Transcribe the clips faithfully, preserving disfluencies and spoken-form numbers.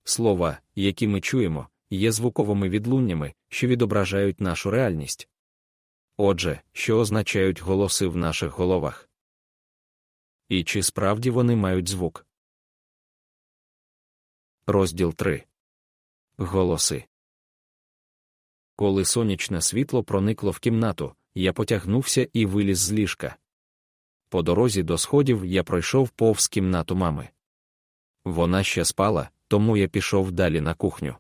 Слова, які ми чуємо, є звуковими відлуннями, що відображають нашу реальність. Отже, що означають голоси в наших головах? І чи справді вони мають звук? Розділ три. Голоси. Коли сонячне світло проникло в кімнату, я потягнувся і виліз з ліжка. По дорозі до сходів я пройшов повз кімнату мами. Вона ще спала, тому я пішов далі на кухню.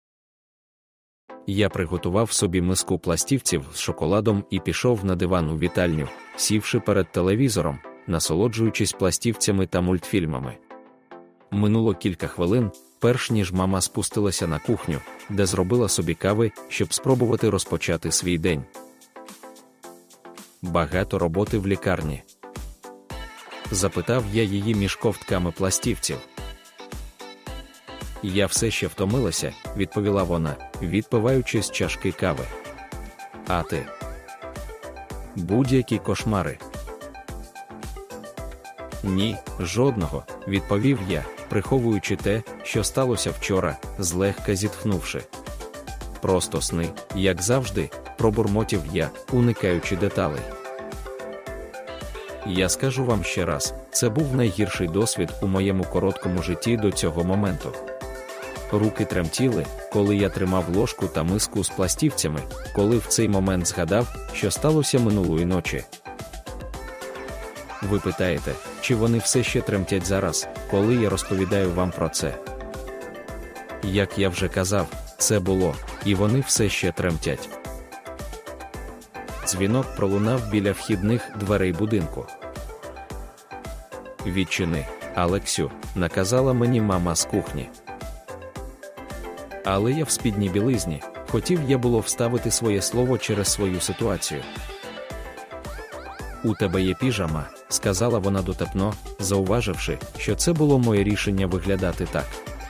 Я приготував собі миску пластівців з шоколадом і пішов на диван у вітальню, сівши перед телевізором, насолоджуючись пластівцями та мультфільмами. Минуло кілька хвилин, перш ніж мама спустилася на кухню, де зробила собі кави, щоб спробувати розпочати свій день. Багато роботи в лікарні? Запитав я її між ковтками пластівців. Я все ще втомилася, відповіла вона, відпиваючи з чашки кави. А ти? Будь-які кошмари. Ні, жодного, відповів я, приховуючи те, що сталося вчора, злегка зітхнувши. Просто сни, як завжди, пробурмотів я, уникаючи деталей. Я скажу вам ще раз, це був найгірший досвід у моєму короткому житті до цього моменту. Руки тремтіли, коли я тримав ложку та миску з пластівцями, коли в цей момент згадав, що сталося минулої ночі. Ви питаєте, чи вони все ще тремтять зараз, коли я розповідаю вам про це? Як я вже казав, це було, і вони все ще тремтять. Дзвінок пролунав біля вхідних дверей будинку. «Відчини, Алексю», – наказала мені мама з кухні. Але я в спідній білизні, хотів я було вставити своє слово через свою ситуацію. «У тебе є піжама», – сказала вона дотепно, зауваживши, що це було моє рішення виглядати так.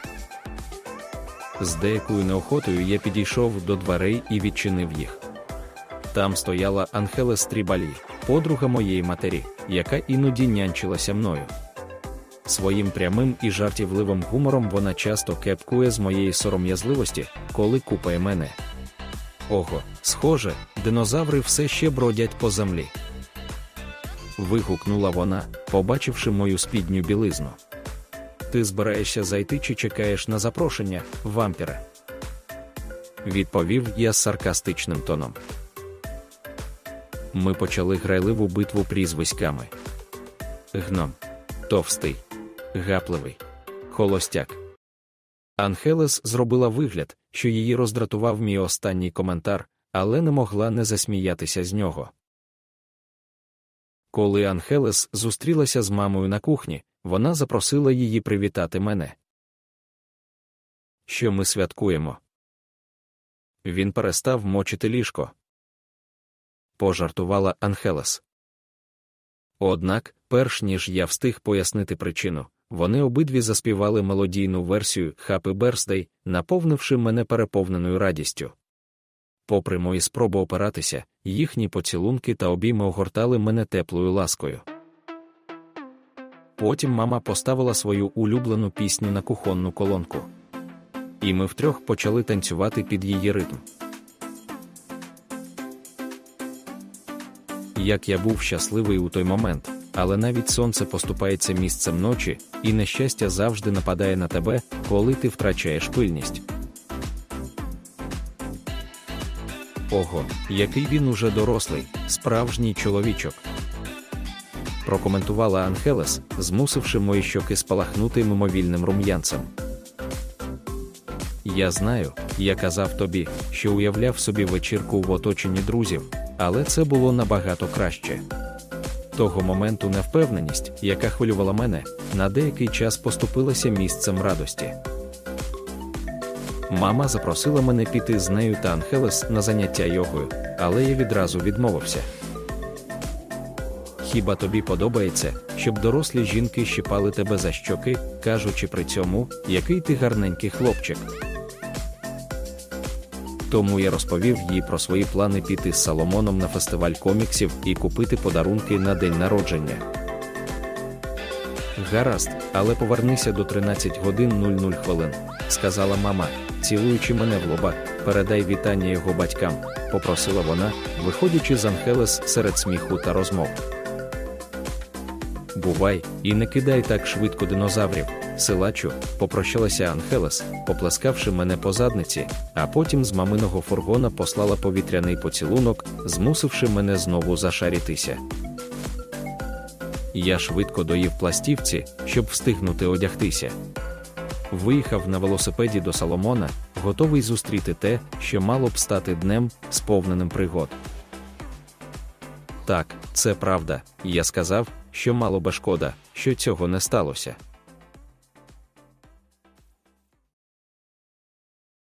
З деякою неохотою я підійшов до дверей і відчинив їх. Там стояла Анхелес Трібалі, подруга моєї матері, яка іноді нянчилася мною. Своїм прямим і жартівливим гумором вона часто кепкує з моєї сором'язливості, коли купає мене. Ого, схоже, динозаври все ще бродять по землі. Вигукнула вона, побачивши мою спідню білизну. Ти збираєшся зайти чи чекаєш на запрошення, вампіре? Відповів я з саркастичним тоном. Ми почали грайливу битву прізвиськами. Гном. Товстий. Гапливий. Холостяк. Анхелес зробила вигляд, що її роздратував мій останній коментар, але не могла не засміятися з нього. Коли Анхелес зустрілася з мамою на кухні, вона запросила її привітати мене. Що ми святкуємо? Він перестав мочити ліжко. Пожартувала Анхелес. Однак, перш ніж я встиг пояснити причину, вони обидві заспівали мелодійну версію «Happy Birthday», наповнивши мене переповненою радістю. Попри мої спроби опиратися, їхні поцілунки та обійми огортали мене теплою ласкою. Потім мама поставила свою улюблену пісню на кухонну колонку. І ми втрьох почали танцювати під її ритм. Як я був щасливий у той момент, але навіть сонце поступається місцем ночі, і нещастя завжди нападає на тебе, коли ти втрачаєш пильність. Ого, який він уже дорослий, справжній чоловічок. Прокоментувала Анхелес, змусивши мої щоки спалахнути мимовільним рум'янцем. Я знаю, я казав тобі, що уявляв собі вечірку в оточенні друзів, але це було набагато краще. Того моменту невпевненість, яка хвилювала мене, на деякий час поступилася місцем радості. Мама запросила мене піти з нею та Анхелес на заняття йогою, але я відразу відмовився. Хіба тобі подобається, щоб дорослі жінки щипали тебе за щоки, кажучи при цьому, який ти гарненький хлопчик? Тому я розповів їй про свої плани піти з Соломоном на фестиваль коміксів і купити подарунки на день народження. Гаразд, але повернися до тринадцять годин нуль нуль хвилин, сказала мама, цілуючи мене в лоба. Передай вітання його батькам, попросила вона, виходячи з Анхелес серед сміху та розмов. Бувай, і не кидай так швидко динозаврів, силачу, попрощалася Анхелес, поплескавши мене по задниці, а потім з маминого фургона послала повітряний поцілунок, змусивши мене знову зашарітися. Я швидко доїв пластівці, щоб встигнути одягтися. Виїхав на велосипеді до Соломона, готовий зустріти те, що мало б стати днем, сповненим пригод. Так, це правда, я сказав, що мало би шкода, що цього не сталося.